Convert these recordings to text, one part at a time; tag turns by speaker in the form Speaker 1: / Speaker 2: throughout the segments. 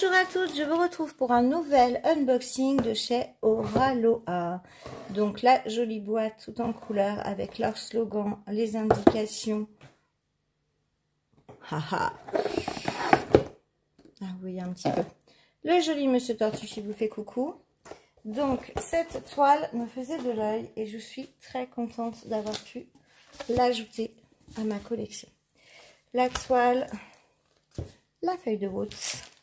Speaker 1: Bonjour à toutes, je vous retrouve pour un nouvel unboxing de chez Oraloa. Donc la jolie boîte tout en couleur avec leur slogan, les indications. Haha. Ah oui, un petit peu. Le joli monsieur Tortue qui vous fait coucou. Donc cette toile me faisait de l'œil et je suis très contente d'avoir pu l'ajouter à ma collection. La toile, la feuille de route,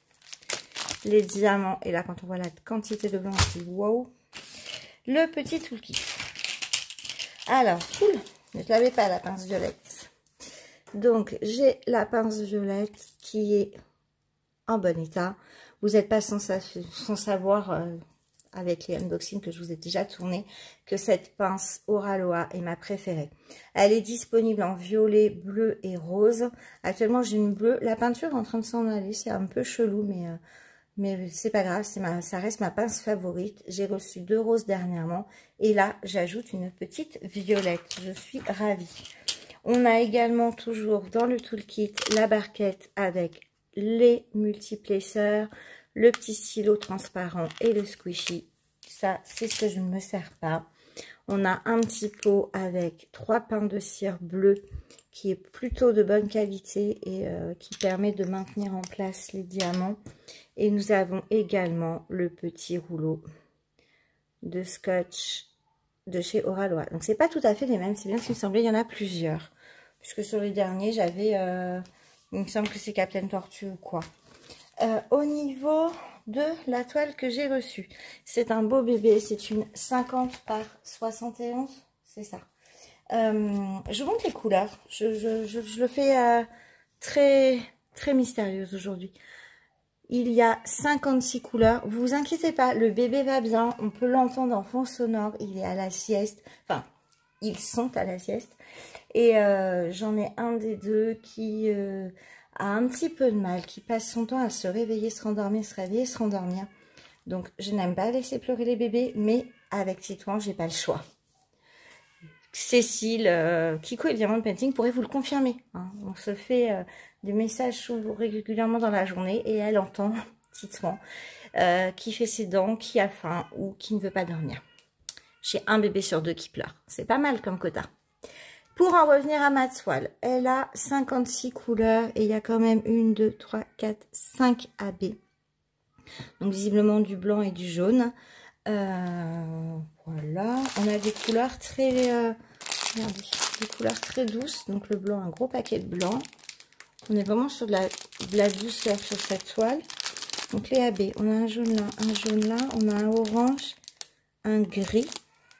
Speaker 1: les diamants, et là quand on voit la quantité de blanc, on se dit wow. Le petit toolkit. Alors, cool, je ne l'avais pas la pince violette. Donc j'ai la pince violette qui est en bon état. Vous n'êtes pas sans savoir, avec les unboxings que je vous ai déjà tourné, que cette pince Oraloa est ma préférée. Elle est disponible en violet, bleu et rose. Actuellement j'ai une bleue. La peinture est en train de s'en aller, c'est un peu chelou, mais c'est pas grave, ça reste ma pince favorite. J'ai reçu 2 roses dernièrement et là j'ajoute une petite violette. Je suis ravie. On a également toujours dans le toolkit la barquette avec les multiplaceurs, le petit stylo transparent et le squishy. Ça, c'est ce que je ne me sers pas. On a un petit pot avec 3 pains de cire bleu qui est plutôt de bonne qualité et qui permet de maintenir en place les diamants. Et nous avons également le petit rouleau de scotch de chez Oraloa. Donc, c'est pas tout à fait les mêmes. C'est bien ce qu'il me semblait. Il y en a plusieurs. Puisque sur les derniers, j'avais... il me semble que c'est Captain Tortue ou quoi. Au niveau de la toile que j'ai reçue, c'est un beau bébé, c'est une 50 par 71, c'est ça. Je vous montre les couleurs, je le fais très mystérieuse aujourd'hui. Il y a 56 couleurs, vous vous inquiétez pas, le bébé va bien, on peut l'entendre en fond sonore, il est à la sieste, enfin, ils sont à la sieste. Et j'en ai un des deux qui... a un petit peu de mal, qui passe son temps à se réveiller, se rendormir, se réveiller, se rendormir. Donc, je n'aime pas laisser pleurer les bébés, mais avec Titouan, j'ai pas le choix. Cécile, Kiko et Diamond Painting pourraient vous le confirmer. Hein. On se fait des messages régulièrement dans la journée et elle entend Titouan qui fait ses dents, qui a faim ou qui ne veut pas dormir. J'ai un bébé sur 2 qui pleure. C'est pas mal comme quota. Pour en revenir à ma toile, elle a 56 couleurs et il y a quand même 1, 2, 3, 4, 5 AB. Donc visiblement du blanc et du jaune. Voilà, on a des couleurs regardez, des couleurs très douces. Donc le blanc, un gros paquet de blanc. On est vraiment sur de la douceur sur cette toile. Donc les AB, on a un jaune là, on a un orange, un gris.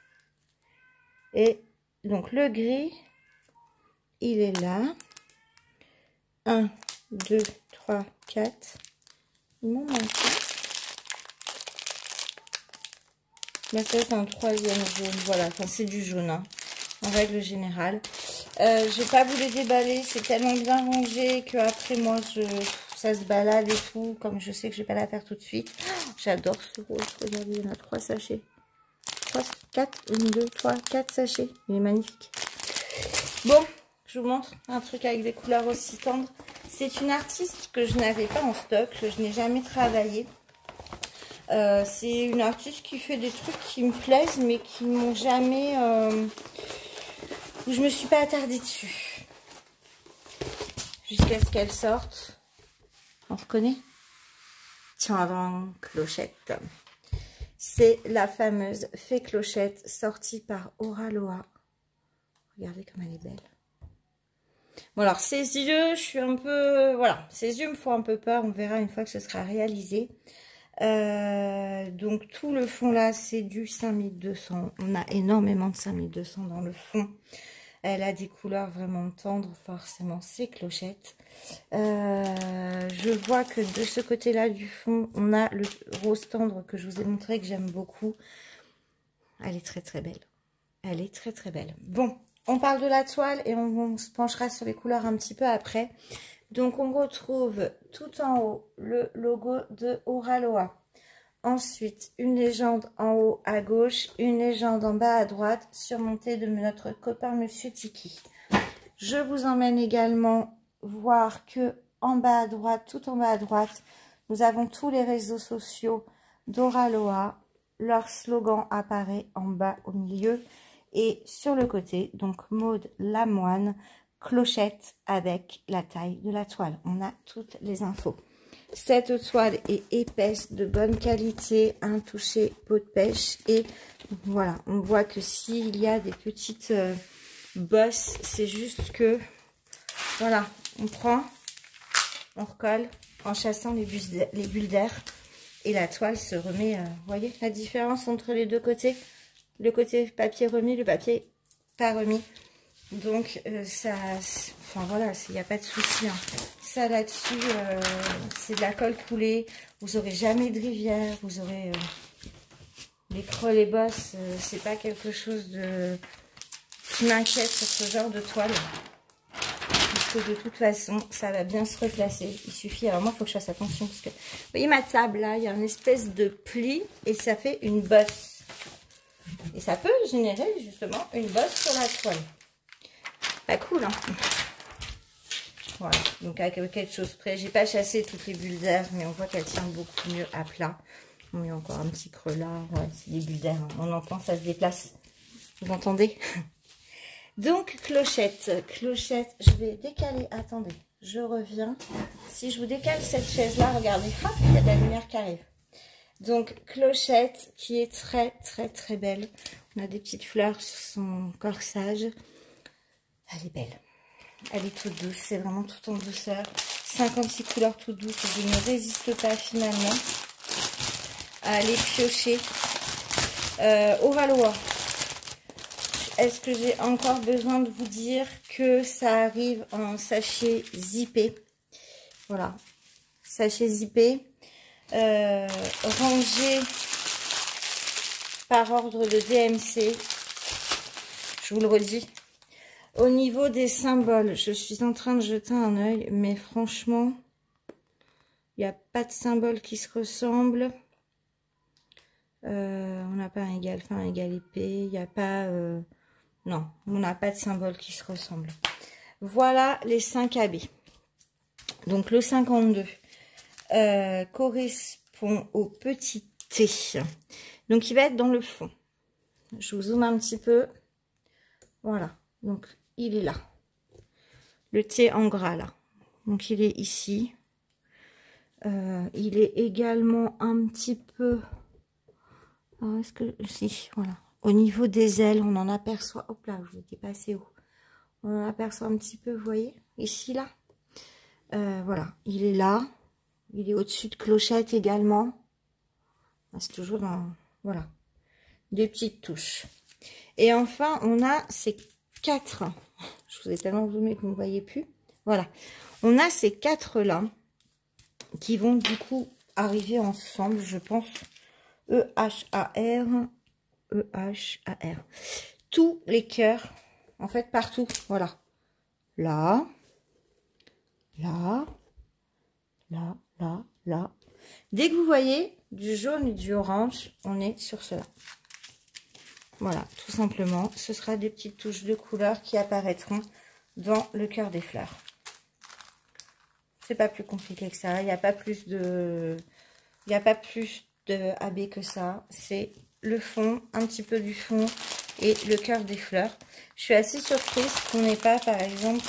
Speaker 1: Et donc le gris... il est là. 1, 2, 3, 4. Il m'en manque. Là, c'est un 3e jaune. Voilà, enfin, c'est du jaune, hein, en règle générale. Je vais pas vous les déballer. C'est tellement bien rangé qu'après, moi, ça se balade et tout. Comme je sais que je vais pas la faire tout de suite. Oh, j'adore ce rose. Regardez, il y en a 3 sachets. 3, 4, 1, 2, 3, 4 sachets. Il est magnifique. Bon. Je vous montre un truc avec des couleurs aussi tendres. C'est une artiste que je n'avais pas en stock, que je n'ai jamais travaillé. C'est une artiste qui fait des trucs qui me plaisent, mais qui m'ont jamais... où je me suis pas attardée dessus. Jusqu'à ce qu'elle sorte. On reconnaît? Tiens, Clochette. C'est la fameuse Fée Clochette sortie par Oraloa. Regardez comme elle est belle. Bon alors ses yeux, je suis un peu... Voilà, ses yeux me font un peu peur, on verra une fois que ce sera réalisé. Donc tout le fond là, c'est du 5200. On a énormément de 5200 dans le fond. Elle a des couleurs vraiment tendres, forcément, c'est Clochette. Je vois que de ce côté-là du fond, on a le rose tendre que je vous ai montré, que j'aime beaucoup. Elle est très belle. Elle est très belle. Bon. On parle de la toile et on se penchera sur les couleurs un petit peu après. Donc, on retrouve tout en haut le logo de Oraloa. Ensuite, une légende en haut à gauche, une légende en bas à droite, surmontée de notre copain Monsieur Tiki. Je vous emmène également voir que en bas à droite, tout en bas à droite, Nous avons tous les réseaux sociaux d'Oraloa. Leur slogan apparaît en bas au milieu. Et sur le côté, donc Maude Lamoine, clochette avec la taille de la toile. On a toutes les infos. Cette toile est épaisse, de bonne qualité, un toucher peau de pêche. Et voilà, on voit que s'il y a des petites bosses, c'est juste que, voilà, on prend, on recolle en chassant les bulles d'air. Et la toile se remet, vous voyez la différence entre les deux côtés. Le côté papier remis, le papier pas remis. Donc, ça, enfin voilà, il n'y a pas de souci. Hein. Ça là-dessus, c'est de la colle coulée. Vous n'aurez jamais de rivière. Vous aurez les creux, les bosses. C'est pas quelque chose qui m'inquiète sur ce genre de toile. Puisque de toute façon, ça va bien se replacer. Il suffit, alors moi, il faut que je fasse attention. Parce que, vous voyez ma table là, il y a une espèce de pli et ça fait une bosse. Et ça peut générer justement une bosse sur la toile. Pas cool, hein. Voilà, donc à quelque chose près. J'ai pas chassé toutes les bulles d'air, mais on voit qu'elles tiennent beaucoup mieux à plat. On met encore un petit creux là. Ouais, c'est des bulles d'air. Hein. On entend, ça se déplace. Vous entendez? Donc, clochette. Clochette, je vais décaler. Attendez, je reviens. Si je vous décale cette chaise-là, regardez. Hop, il y a de la lumière qui arrive. Donc, clochette qui est très, très, très belle. On a des petites fleurs sur son corsage. Elle est belle. Elle est toute douce, c'est vraiment tout en douceur. 56 couleurs toutes douces. Je ne résiste pas finalement à les piocher. Oraloa. Est-ce que j'ai encore besoin de vous dire que ça arrive en sachet zippé? Voilà. Sachet zippé. Rangé par ordre de DMC. Je vous le redis. Au niveau des symboles, je suis en train de jeter un œil, mais franchement, il n'y a pas de symbole qui se ressemble. On n'a pas un égal fin, un égal épée. Il n'y a pas... non, on n'a pas de symbole qui se ressemble. Voilà les 5 AB. Donc le 52 correspond au petit T. Donc il va être dans le fond. Je vous zoome un petit peu. Voilà. Donc il est là. Le T en gras là. Donc il est ici. Il est également un petit peu... est-ce que... Si, voilà. Au niveau des ailes, on en aperçoit... Hop là, je n'étais pas assez haut. On en aperçoit un petit peu, vous voyez, ici, là. Voilà, il est là. Il est au-dessus de clochette également. C'est toujours dans... Voilà. Des petites touches. Et enfin, on a ces 4... Je vous ai tellement zoomé que vous ne voyez plus. Voilà. On a ces 4-là qui vont du coup arriver ensemble, je pense. E-H-A-R... E-H-A-R. Tous les cœurs, en fait, partout. Voilà. Là. Là. Là. Là. Là. Dès que vous voyez du jaune et du orange, on est sur cela. Voilà, tout simplement. Ce sera des petites touches de couleur qui apparaîtront dans le cœur des fleurs. C'est pas plus compliqué que ça. Il n'y a pas plus de... Il n'y a pas plus de AB que ça. C'est le fond, un petit peu du fond et le cœur des fleurs. Je suis assez surprise qu'on n'ait pas, par exemple,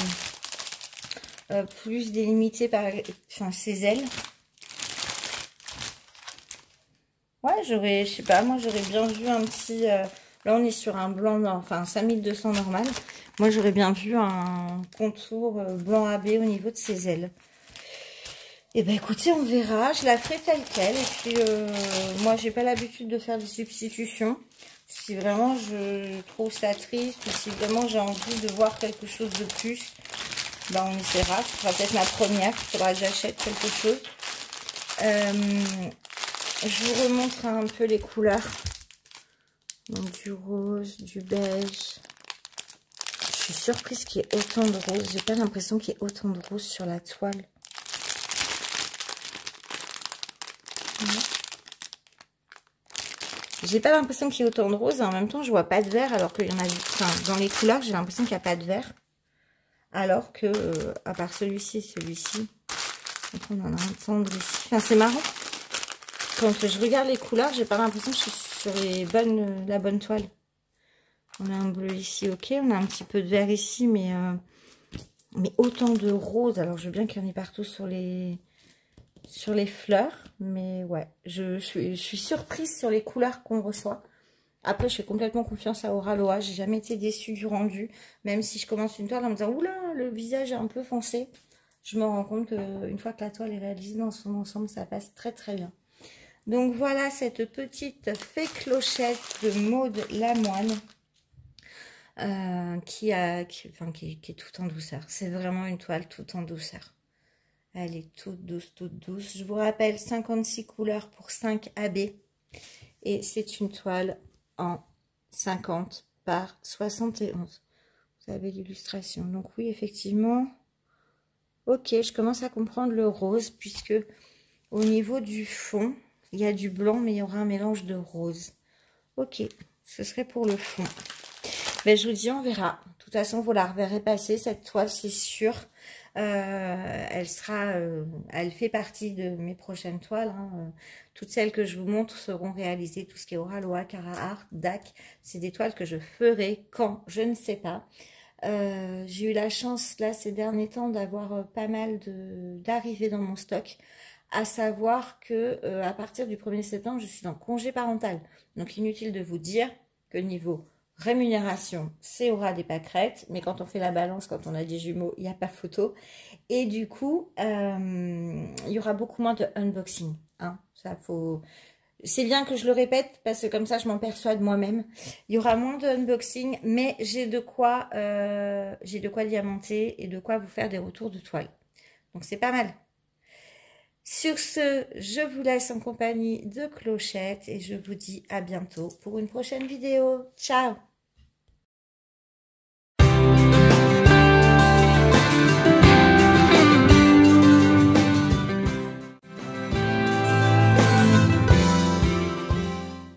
Speaker 1: plus délimité par ses ailes. Ouais, j'aurais, je sais pas, moi j'aurais bien vu un petit... là on est sur un blanc, enfin 5200 normal. Moi j'aurais bien vu un contour blanc AB au niveau de ses ailes. Et ben écoutez, on verra, je la ferai telle quelle. Et puis moi j'ai pas l'habitude de faire des substitutions. Si vraiment je trouve ça triste ou si vraiment j'ai envie de voir quelque chose de plus, ben on essaiera. Ce sera peut-être ma première, il faudra que j'achète quelque chose. Je vous remontre un peu les couleurs. Donc du rose, du beige. Je suis surprise qu'il y ait autant de rose. J'ai pas l'impression qu'il y ait autant de rose sur la toile. J'ai pas l'impression qu'il y ait autant de rose et en même temps je vois pas de vert alors qu'il y en a, enfin, dans les couleurs j'ai l'impression qu'il n'y a pas de vert alors que à part celui-ci et celui-ci, Donc on en a un tendre ici. Enfin, c'est marrant. Quand je regarde les couleurs, j'ai pas l'impression que je suis sur la bonne toile. On a un bleu ici, ok. On a un petit peu de vert ici, mais autant de rose. Alors, je veux bien qu'il y en ait partout sur les fleurs. Mais ouais, je suis surprise sur les couleurs qu'on reçoit. Après, je fais complètement confiance à Auraloa. J'ai jamais été déçue du rendu. Même si je commence une toile en me disant, oula, le visage est un peu foncé. Je me rends compte qu'une fois que la toile est réalisée dans son ensemble, ça passe très très bien. Donc voilà cette petite fée clochette de Maud Lamoine qui est toute en douceur. C'est vraiment une toile toute en douceur. Elle est toute douce, toute douce. Je vous rappelle, 56 couleurs pour 5 AB. Et c'est une toile en 50 par 71. Vous avez l'illustration. Donc oui, effectivement, ok, je commence à comprendre le rose, puisque au niveau du fond, il y a du blanc, mais il y aura un mélange de rose. Ok, ce serait pour le fond. Mais je vous dis, on verra. De toute façon, vous la reverrez passer, cette toile, c'est sûr. Elle fait partie de mes prochaines toiles. Hein. Toutes celles que je vous montre seront réalisées. Tout ce qui est Auraloa, Cara Art, DAC, c'est des toiles que je ferai quand, je ne sais pas. J'ai eu la chance, là, ces derniers temps, d'avoir pas mal d'arrivées dans mon stock. À savoir que à partir du 1er septembre, je suis en congé parental. Donc, inutile de vous dire que niveau rémunération, c'est Aura des pâquerettes. Mais quand on fait la balance, quand on a des jumeaux, il n'y a pas photo. Et du coup, il y aura beaucoup moins de unboxing. Hein. Ça, faut... C'est bien que je le répète, parce que comme ça, je m'en persuade moi-même. Il y aura moins de unboxing, mais j'ai de quoi diamanter et de quoi vous faire des retours de toile. Donc, c'est pas mal. Sur ce, je vous laisse en compagnie de Clochette et je vous dis à bientôt pour une prochaine vidéo. Ciao!